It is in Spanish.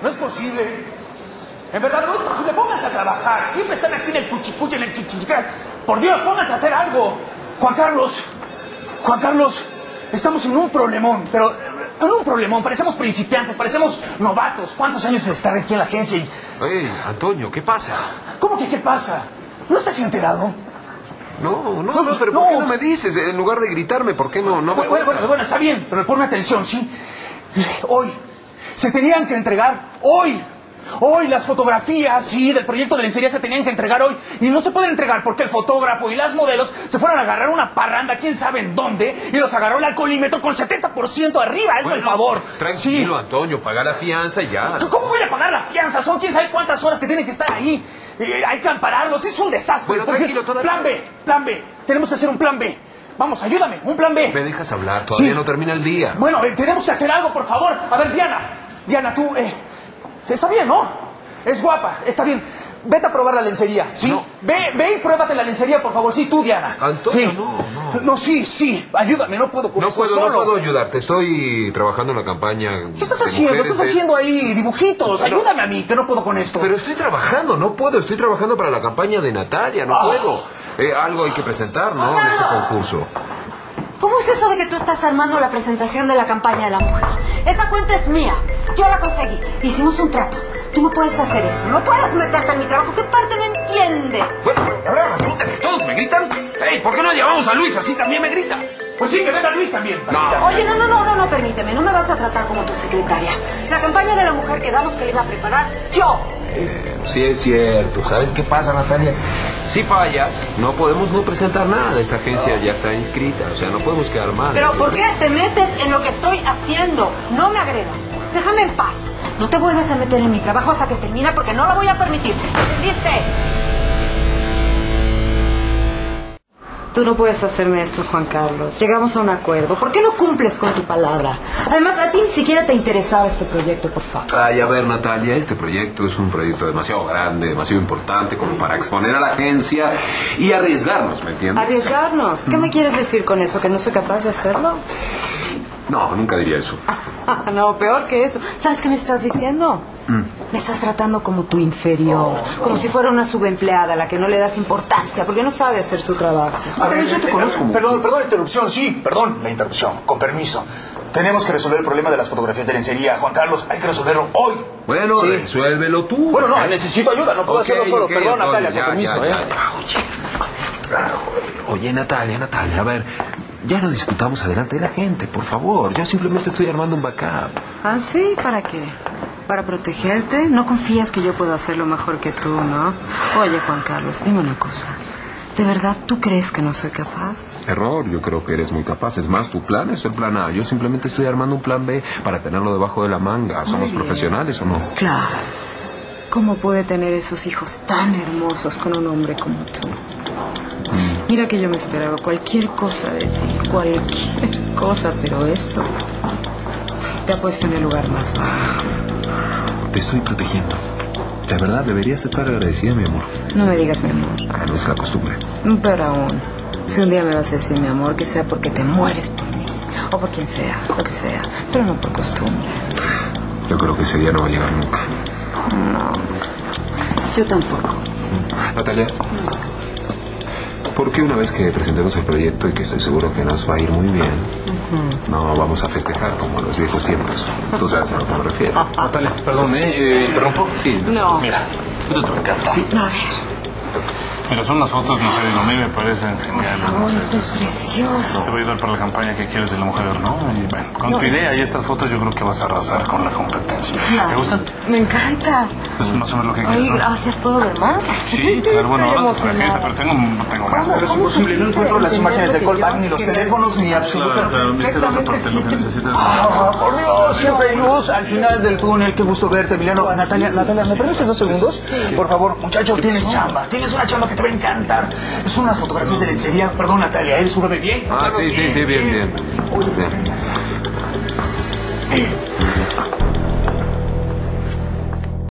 No es posible. En verdad, no es posible. Pónganse a trabajar. Siempre están aquí en el cuchicuchi, en el chichichica. Por Dios, pónganse a hacer algo. Juan Carlos, estamos en un problemón, pero en un problemón. Parecemos principiantes, parecemos novatos. ¿Cuántos años de estar aquí en la agencia? Oye, Antonio, ¿qué pasa? ¿Cómo que qué pasa? ¿No estás enterado? No, pero ¿por qué no me dices? En lugar de gritarme, ¿por qué no me Bueno, está bien, pero ponme atención, ¿sí? Hoy se tenían que entregar, hoy las fotografías, sí, del proyecto de lencería se tenían que entregar hoy. Y no se pueden entregar porque el fotógrafo y las modelos se fueron a agarrar una parranda, quién sabe en dónde, y los agarró el alcoholímetro con 70% arriba. Hazme el favor. Tranquilo, Sí. Antonio, paga la fianza y ya. ¿Cómo voy a pagar la fianza? Son quién sabe cuántas horas que tienen que estar ahí. Hay que ampararlos, es un desastre. Bueno, tranquilo, todavía. Plan B. Tenemos que hacer un plan B. Vamos, ayúdame, un plan B. ¿Me dejas hablar? Todavía no termina el día. Bueno, tenemos que hacer algo, por favor. A ver, Diana, tú, está bien, ¿no? Es guapa, está bien. Vete a probar la lencería, ¿sí? No. Ve y pruébate la lencería, por favor. Sí, tú, Diana. Antonio, sí. No, sí. Ayúdame, no puedo con esto solo. No puedo ayudarte. Estoy trabajando en la campaña. ¿Qué estás haciendo? Estás haciendo ahí dibujitos. Pero, ayúdame a mí, que no puedo con esto. Pero estoy trabajando, no puedo. Estoy trabajando para la campaña de Natalia, no puedo. Algo hay que presentar, ¿no? En este concurso. ¿Cómo es eso de que tú estás armando la presentación de la campaña de la mujer? Esa cuenta es mía. Yo la conseguí. Hicimos un trato. Tú no puedes hacer eso. No puedes meterte en mi trabajo. ¿Qué parte no entiendes? Bueno, ahora resulta que todos me gritan. Ey, ¿por qué no llamamos a Luis? Así también me grita. Pues sí, que venga Luis también. No. Oye, no, permíteme. No me vas a tratar como tu secretaria. La campaña de la mujer quedamos que la iba a preparar yo. Sí es cierto. ¿Sabes qué pasa, Natalia? Si fallas, no podemos no presentar nada. Esta agencia ya está inscrita. O sea, no podemos quedar mal. ¿Pero por qué te metes en lo que estoy haciendo? No me agredas. Déjame en paz. No te vuelvas a meter en mi trabajo hasta que termine porque no lo voy a permitir. ¿Entendiste? Tú no puedes hacerme esto, Juan Carlos. Llegamos a un acuerdo. ¿Por qué no cumples con tu palabra? Además, a ti ni siquiera te interesaba este proyecto, por favor. Ay, a ver, Natalia, este proyecto es un proyecto demasiado grande, demasiado importante como para exponer a la agencia y arriesgarnos, ¿me entiendes? ¿Arriesgarnos? ¿Qué me quieres decir con eso? ¿Que no soy capaz de hacerlo? No, nunca diría eso. No, peor que eso. ¿Sabes qué me estás diciendo? Me estás tratando como tu inferior, como si fuera una subempleada a la que no le das importancia porque no sabe hacer su trabajo. A ver, yo te conozco. Perdón la interrupción, sí, perdón la interrupción, con permiso. Tenemos que resolver el problema de las fotografías de lencería. Juan Carlos, hay que resolverlo hoy. Bueno, sí. Resuélvelo tú. Bueno, no, necesito ayuda, no puedo hacerlo solo. Perdón, Natalia, con permiso. Oye, Natalia, a ver, ya no discutamos adelante de la gente, por favor. Yo simplemente estoy armando un backup. ¿Ah, sí? ¿Para qué? ¿Para protegerte? No confías que yo puedo hacerlo mejor que tú, ¿no? Oye, Juan Carlos, dime una cosa. ¿De verdad tú crees que no soy capaz? Error, yo creo que eres muy capaz. Es más, tu plan es el plan A. Yo simplemente estoy armando un plan B para tenerlo debajo de la manga. ¿Somos profesionales o no? Claro. ¿Cómo puede tener esos hijos tan hermosos con un hombre como tú? Mira que yo me esperaba cualquier cosa de ti, cualquier cosa, pero esto te ha puesto en el lugar más bajo. Te estoy protegiendo. De verdad, deberías estar agradecida, mi amor. No me digas mi amor. No es la costumbre. Pero aún, si un día me vas a decir mi amor, que sea porque te mueres por mí, o por quien sea, lo que sea, pero no por costumbre. Yo creo que ese día no va a llegar nunca. No, yo tampoco. Natalia, ¿por qué una vez que presentemos el proyecto y que estoy seguro que nos va a ir muy bien, no vamos a festejar como en los viejos tiempos? Tú sabes a lo que me refiero. Natalia, perdón, ¿me interrumpo? Sí. No. Mira, esto te encanta. Sí. No, a ver. Mira, son unas fotos, no sé, digo, a mí me parecen geniales. Oh, esto es precioso. Te voy a ayudar para la campaña que quieres de la mujer, ¿no? Y bueno, con tu idea y estas fotos yo creo que vas a arrasar con la competencia. ¿Te gustan? Me encanta. Es más o menos lo que Ay, quieres, ¿no? gracias. ¿Puedo ver más? Sí, claro, bueno, ahora te traje esta, pero tengo más. Pero es imposible, no encuentro las imágenes del callback, ni los teléfonos, ni absolutamente... Claro, viste la otra parte, lo que necesitas. Por Dios, siempre hay luz al final del túnel. Qué gusto verte, Emiliano. Natalia, ¿me permites 2 segundos? Sí. Por favor, muchacho, tienes chamba. Tienes una chamba que te va a encantar. Son unas fotografías de lencería. Perdón, Natalia, ¿él sube bien? Ah, sí, bien. Bien.